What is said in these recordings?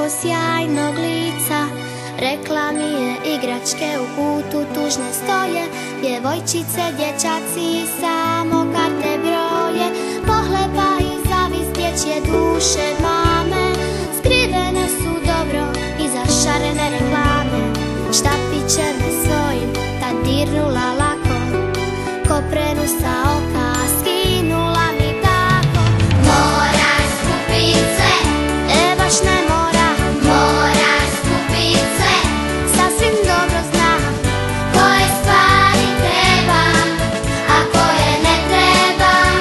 sjajnog lica. Rekla mi je igračke u kutu tužne stoje, djevojčice, dječaci samo karte broje. Pohlepa i zavis dječje duše mame, skrivene su dobro iza šarene reklame. Štapiće me svojim tad dirnula lako, koprenu sa oka skinula mi tako. Moraš kupit sve, baš ne mora. Moraš kupit sve, sasvim dobro znam koje stvari trebam, a koje ne trebam.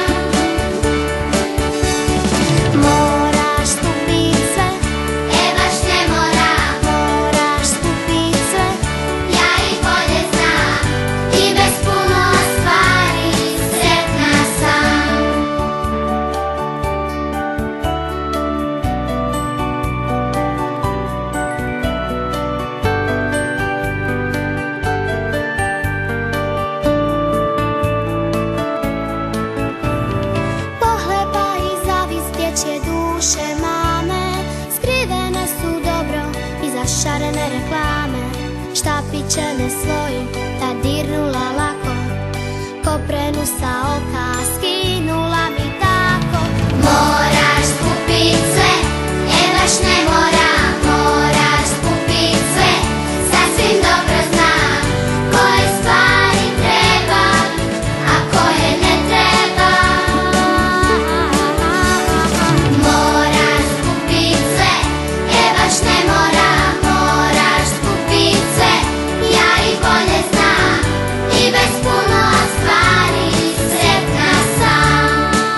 Moraš kupit sve, baš ne mora. Moraš kupit sve, ja i bolje znam, i bez puno stvari sretna sam. Pohlepa i zavis dječje duše mame, skrivene su dobro iza šarene reklame. Štapiće me svojim tad dirnula lako, koprenu sa oka skinula mi tako. Moraš kupit sve, baš ne mora. Moraš kupit sve, sasvim dobro znam koje stvari trebam, a koje ne trebam. Moraš kupit sve, baš ne mora. Moraš kupit sve, ja i bolje znam, i bez puno stvari sretna sam.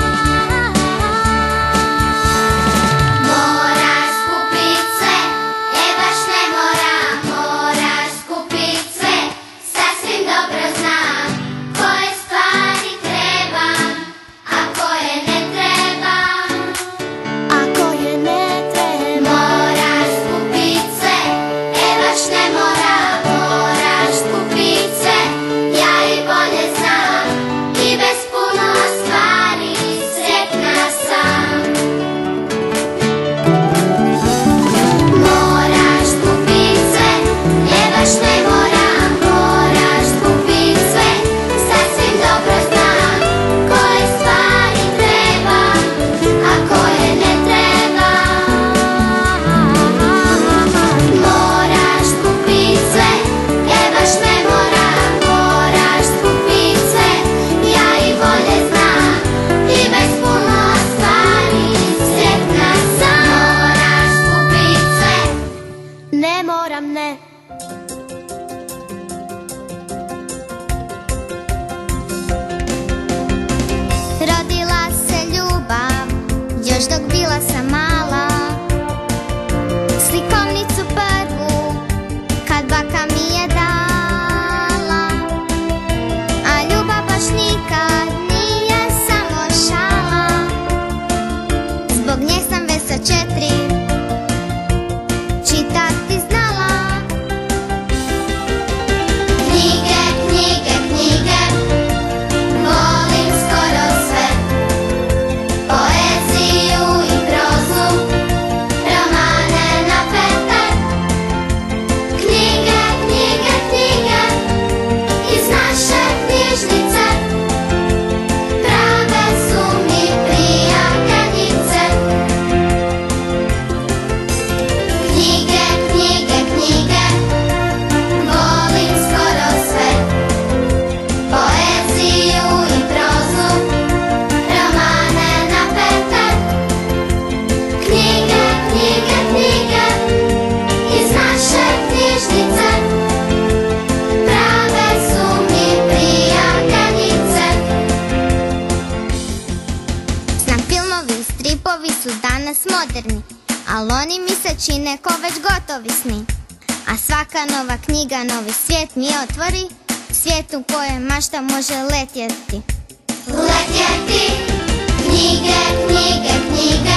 Moraš kupit sve, baš ne mora. Moraš kupit sve, sasvim dobro znam koje stvari trebam, a koje ne trebam. A koje ne trebam. Moraš kupit sve, baš ne mora. Moraš kupit sve, ja i bolje znam, i bez puno stvari sretna sam. Moraš kupit sve, baš ne mora. Moraš kupit sve, sasvim dobro znam koje stvari trebam, a koje ne trebam. Moraš kupit sve, baš ne mora. Moraš kupit sve, ja i bolje znam, i bez puno stvari sretna sam. Moraš kupit sve, ne moram, ne. Rodila se ljubav još dok bila sam mala, slikovnicu prvu kad baka mi je dala. A ljubav baš nikad nije samo šala, zbog nje sam već sa 4 čitati znala. Knjige, knjige, knjige, volim skoro sve, poeziju i prozu, romane na petak. Knjige, knjige, knjige, iz naše knjižnice, prave su mi prijateljice. Knjige, knjige, knjige, volim skoro sve, poeziju i prozu, romane na petak. Knjige, knjige, knjige, iz naše knjižnice, prave su mi prijateljice. Znam, filmovi i stripovi su danas moderni, ali oni mi se čine ko već gotovi sni. A svaka nova knjiga novi svijet mi otvori, svijet u kojem mašta može letjeti. Letjeti, knjige, knjige, knjige,